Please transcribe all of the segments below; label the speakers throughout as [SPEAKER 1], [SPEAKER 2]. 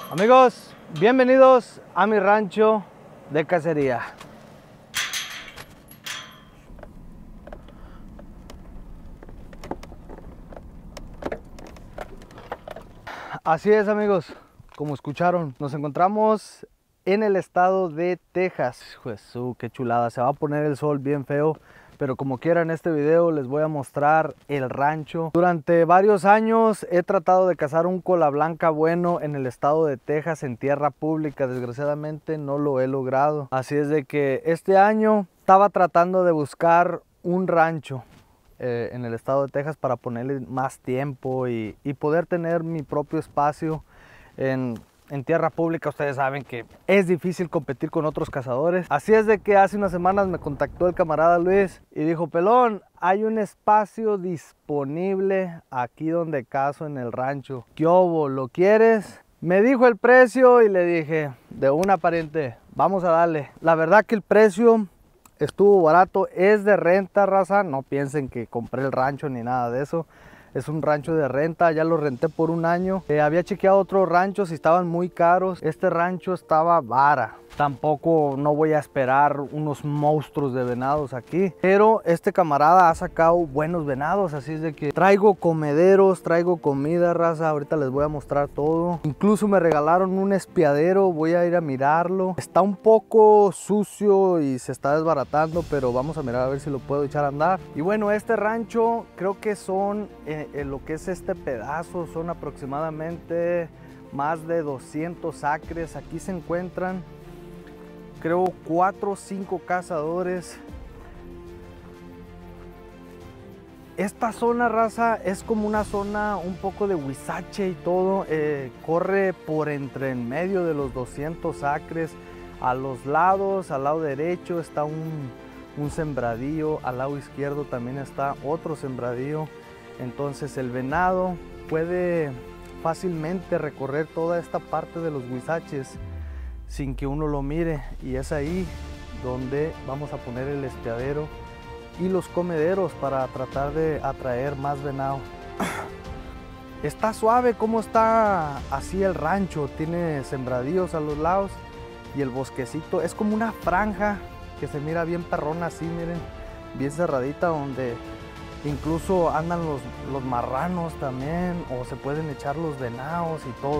[SPEAKER 1] Amigos, bienvenidos a mi rancho de cacería. Así es, amigos, como escucharon, nos encontramos en el estado de Texas. Jesús, qué chulada, se va a poner el sol bien feo, pero como quiera en este video les voy a mostrar el rancho. Durante varios años he tratado de cazar un cola blanca bueno en el estado de Texas en tierra pública. Desgraciadamente no lo he logrado. Así es de que este año estaba tratando de buscar un rancho en el estado de Texas para ponerle más tiempo y poder tener mi propio espacio en tierra pública. Ustedes saben que es difícil competir con otros cazadores. Así es de que hace unas semanas me contactó el camarada Luis y dijo: pelón, hay un espacio disponible aquí donde cazo en el rancho. ¿Qué hubo? ¿Lo quieres? Me dijo el precio y le dije: de una, pariente, vamos a darle. La verdad que el precio estuvo barato, es de renta, raza. No piensen que compré el rancho ni nada de eso. Es un rancho de renta, ya lo renté por un año. Había chequeado otros ranchos y estaban muy caros. Este rancho estaba vara. Tampoco no voy a esperar unos monstruos de venados aquí. Pero este camarada ha sacado buenos venados. Así es de que traigo comederos, traigo comida, raza. Ahorita les voy a mostrar todo. Incluso me regalaron un espiadero. Voy a ir a mirarlo. Está un poco sucio y se está desbaratando, pero vamos a mirar a ver si lo puedo echar a andar. Y bueno, este rancho creo que son... lo que es este pedazo son aproximadamente más de 200 acres. Aquí se encuentran, creo, 4 o 5 cazadores. Esta zona, raza, es como una zona un poco de huizache y todo. Corre por entre en medio de los 200 acres. A los lados, al lado derecho está un sembradío, al lado izquierdo también está otro sembradío. Entonces el venado puede fácilmente recorrer toda esta parte de los huizaches sin que uno lo mire, y es ahí donde vamos a poner el espiadero y los comederos para tratar de atraer más venado. Está suave como está así el rancho, tiene sembradíos a los lados y el bosquecito es como una franja que se mira bien perrona así, miren, bien cerradita, donde incluso andan los marranos también, o se pueden echar los venados y todo.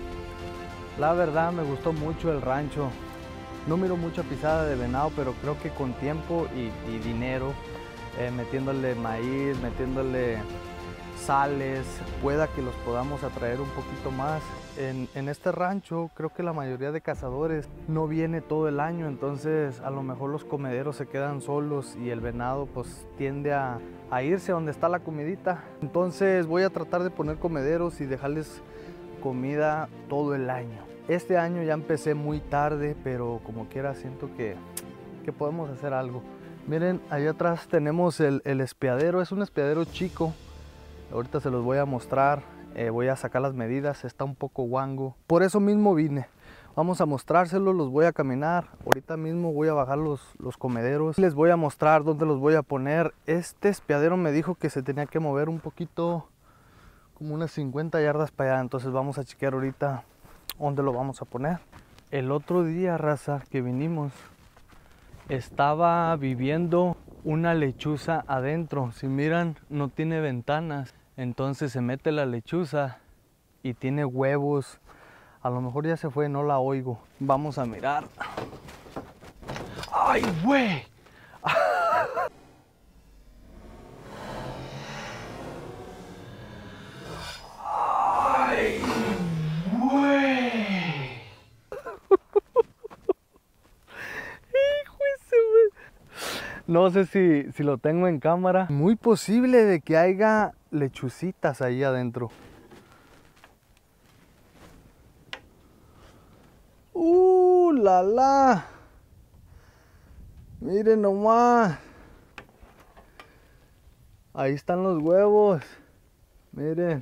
[SPEAKER 1] La verdad me gustó mucho el rancho. No miro mucha pisada de venado, pero creo que con tiempo y dinero, metiéndole maíz, metiéndole sales, pueda que los podamos atraer un poquito más. En este rancho creo que la mayoría de cazadores no viene todo el año, entonces a lo mejor los comederos se quedan solos y el venado pues tiende a irse a donde está la comidita. Entonces voy a tratar de poner comederos y dejarles comida todo el año. Este año ya empecé muy tarde, pero como quiera siento que podemos hacer algo. Miren, allá atrás tenemos el espiadero. Es un espiadero chico. Ahorita se los voy a mostrar. Voy a sacar las medidas, está un poco guango. Por eso mismo vine. Vamos a mostrárselos, los voy a caminar. Ahorita mismo voy a bajar los comederos. Les voy a mostrar dónde los voy a poner. Este espiadero me dijo que se tenía que mover un poquito, como unas 50 yardas para allá. Entonces vamos a chequear ahorita dónde lo vamos a poner. El otro día, raza, que vinimos, estaba viviendo una lechuza adentro. Si miran, no tiene ventanas. Entonces se mete la lechuza y tiene huevos. A lo mejor ya se fue, no la oigo. Vamos a mirar. ¡Ay, güey! ¡Ay, güey! ¡Hijo de su... No sé si lo tengo en cámara. Muy posible de que haya lechucitas ahí adentro. La la. Miren nomás. Ahí están los huevos. Miren.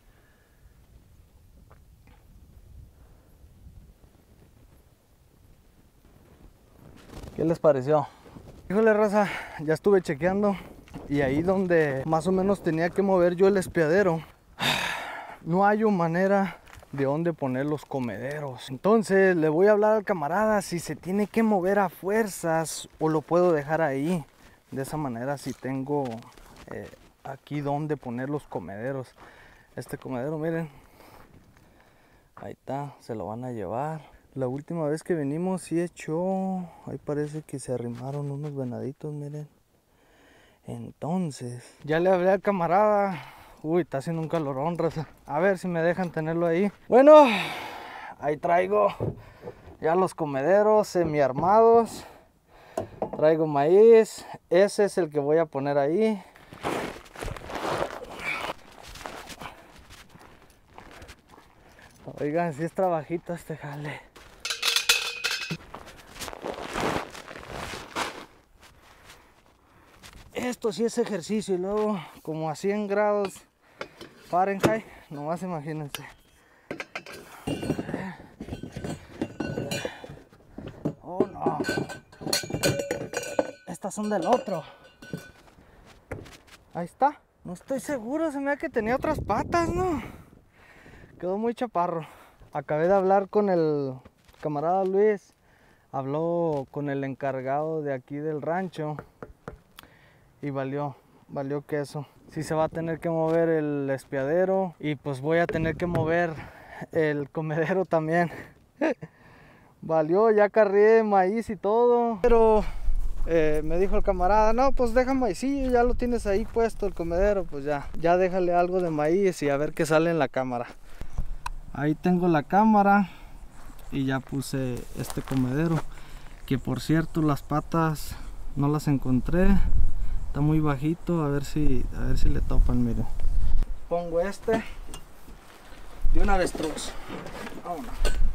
[SPEAKER 1] ¿Qué les pareció? Híjole, raza, ya estuve chequeando y ahí donde más o menos tenía que mover yo el espiadero, no hay manera de dónde poner los comederos. Entonces le voy a hablar al camarada si se tiene que mover a fuerzas o lo puedo dejar ahí. De esa manera si tengo aquí dónde poner los comederos. Este comedero, miren, ahí está, se lo van a llevar. La última vez que venimos sí echó, ahí parece que se arrimaron unos venaditos, miren. Entonces, ya le hablé al camarada. Uy, está haciendo un calorón, raza. A ver si me dejan tenerlo ahí. Bueno, ahí traigo ya los comederos semi armados. Traigo maíz. Ese es el que voy a poner ahí. Oigan, si es trabajito este jale. Esto sí es ejercicio y luego como a 100 grados Fahrenheit, nomás imagínense. Oh no. Estas son del otro. Ahí está. No estoy seguro, se me da que tenía otras patas, ¿no? Quedó muy chaparro. Acabé de hablar con el camarada Luis. Habló con el encargado de aquí del rancho. Y valió queso. Sí se va a tener que mover el espiadero. Y pues voy a tener que mover el comedero también. Valió, ya cargué maíz y todo. Pero me dijo el camarada, no, pues deja maicillo, ya lo tienes ahí puesto el comedero. Pues ya déjale algo de maíz y a ver qué sale en la cámara. Ahí tengo la cámara y ya puse este comedero, que por cierto las patas no las encontré, está muy bajito, a ver si le topan, miren. Pongo este de un avestruz. Vámonos.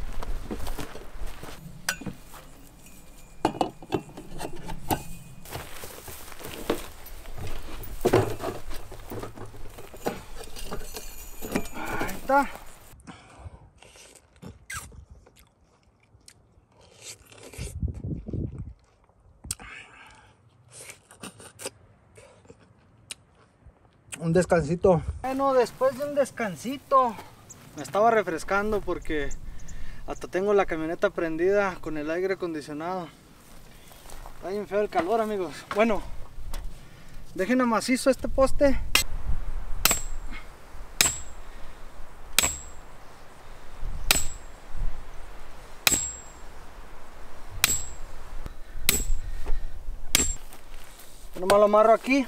[SPEAKER 1] Ahí está. Un descansito. Bueno, después de un descansito me estaba refrescando porque hasta tengo la camioneta prendida con el aire acondicionado. Está bien feo el calor, amigos. Bueno, dejen a macizo este poste. Nomás lo amarro aquí.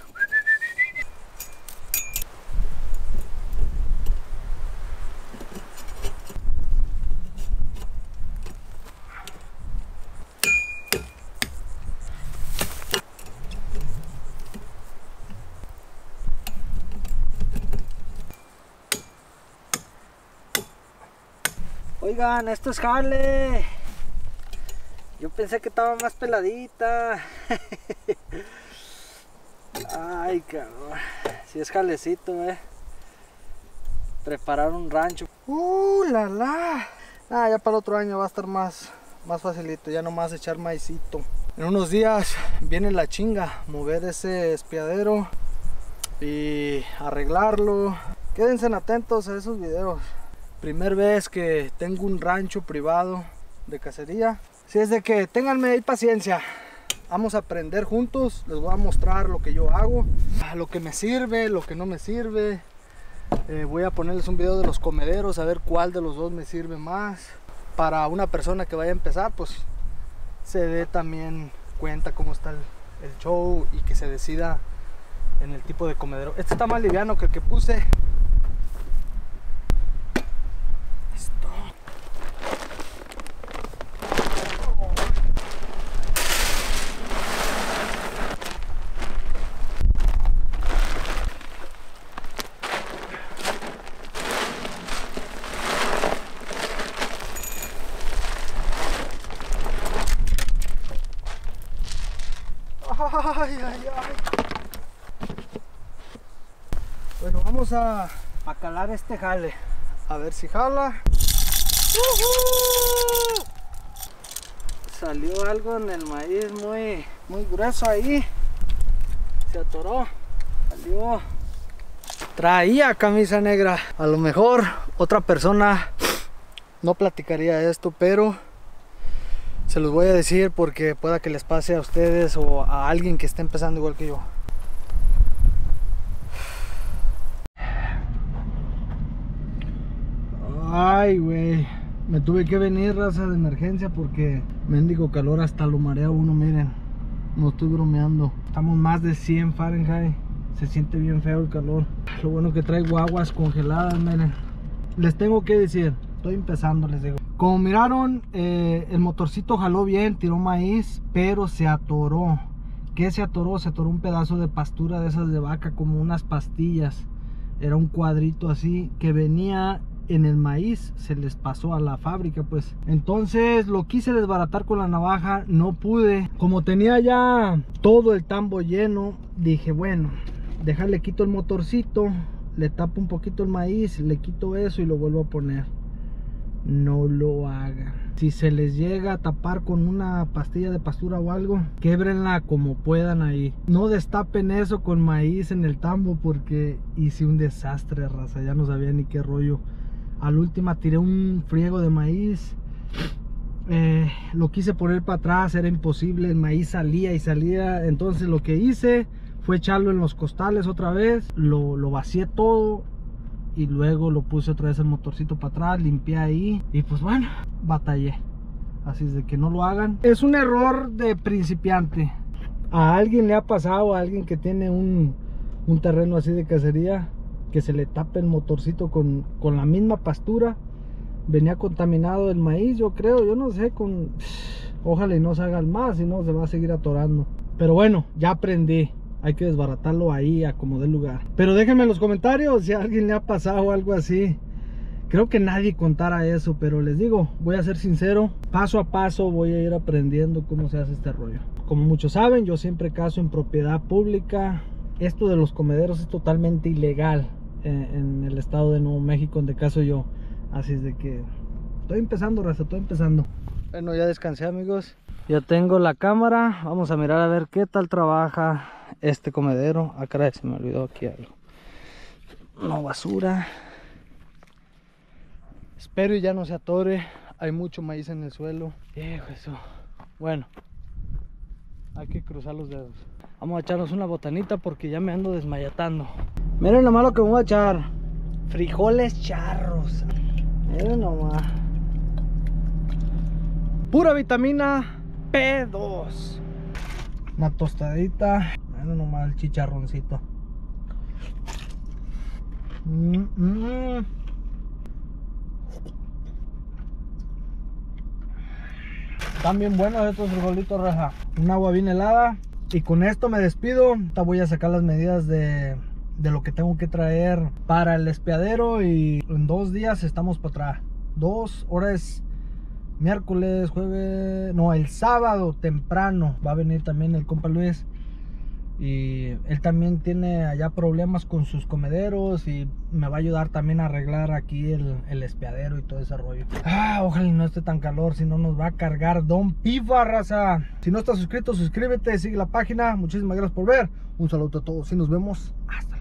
[SPEAKER 1] Oigan, esto es jale. Yo pensé que estaba más peladita. Ay, cabrón. Si es jalecito, preparar un rancho. La la. Ya para el otro año va a estar más facilito. Ya nomás echar maicito. En unos días viene la chinga. Mover ese espiadero y arreglarlo. Quédense atentos a esos videos. Primer vez que tengo un rancho privado de cacería. Si es de que ténganme ahí paciencia. Vamos a aprender juntos. Les voy a mostrar lo que yo hago, lo que me sirve, lo que no me sirve. Voy a ponerles un video de los comederos, a ver cuál de los dos me sirve más. Para una persona que vaya a empezar, pues se dé también cuenta cómo está el show y que se decida en el tipo de comedero. Este está más liviano que el que puse. Bueno, vamos a calar este jale. A ver si jala. Salió algo en el maíz muy grueso ahí. Se atoró. Salió. Traía camisa negra. A lo mejor otra persona No platicaría esto, pero se los voy a decir porque pueda que les pase a ustedes o a alguien que esté empezando igual que yo. Ay, güey, me tuve que venir, raza, de emergencia porque mendigo calor hasta lo marea uno, miren. No estoy bromeando. Estamos más de 100 Fahrenheit. Se siente bien feo el calor. Lo bueno que traigo aguas congeladas, miren. Les tengo que decir, estoy empezando, les digo. Como miraron, el motorcito jaló bien, tiró maíz, pero se atoró. ¿Qué se atoró? Se atoró un pedazo de pastura de esas de vaca, como unas pastillas. Era un cuadrito así que venía en el maíz, se les pasó a la fábrica, pues. Entonces lo quise desbaratar con la navaja, no pude. Como tenía ya todo el tambo lleno, dije, bueno, déjale, quito el motorcito, le tapo un poquito el maíz, le quito eso y lo vuelvo a poner. No lo hagan. Si se les llega a tapar con una pastilla de pastura o algo, québrenla como puedan ahí. No destapen eso con maíz en el tambo porque hice un desastre, raza. Ya no sabía ni qué rollo. A la última tiré un friego de maíz. Lo quise poner para atrás, era imposible. El maíz salía y salía. Entonces lo que hice fue echarlo en los costales otra vez. Lo vacié todo y luego lo puse otra vez el motorcito para atrás, limpié ahí y pues bueno, batallé. Así es de que no lo hagan. Es un error de principiante. A alguien le ha pasado, a alguien que tiene un terreno así de cacería, que se le tape el motorcito con la misma pastura. Venía contaminado el maíz, yo creo, yo no sé, ojalá y no se hagan más, si no se va a seguir atorando. Pero bueno, ya aprendí. Hay que desbaratarlo ahí a como dé lugar. Pero déjenme en los comentarios si a alguien le ha pasado algo así. Creo que nadie contara eso, pero les digo, voy a ser sincero, paso a paso voy a ir aprendiendo cómo se hace este rollo. Como muchos saben, yo siempre cazo en propiedad pública. Esto de los comederos es totalmente ilegal en el estado de Nuevo México, donde cazo yo. Así es de que estoy empezando, raza, estoy empezando. Bueno, ya descansé, amigos. Ya tengo la cámara. Vamos a mirar a ver qué tal trabaja este comedero. Ah, caray, se me olvidó aquí algo. No, basura. Espero y ya no se atore. Hay mucho maíz en el suelo. Eso. Bueno, hay que cruzar los dedos. Vamos a echarnos una botanita porque ya me ando desmayatando. Miren nomás lo que me voy a echar. Frijoles charros. Miren nomás. Pura vitamina P2. Una tostadita. Miren nomás el chicharroncito. Están bien buenos estos frijolitos, raza. Un agua bien helada. Y con esto me despido. Ahorita voy a sacar las medidas de lo que tengo que traer para el espiadero. Y en 2 días estamos para atrás. 2 horas. Miércoles, jueves. No, el sábado temprano va a venir también el compa Luis. Y él también tiene allá problemas con sus comederos y me va a ayudar también a arreglar aquí el espiadero y todo ese rollo. Ojalá no esté tan calor, si no nos va a cargar Don Pifa, raza. Si no estás suscrito, suscríbete, sigue la página. Muchísimas gracias por ver. Un saludo a todos y nos vemos hasta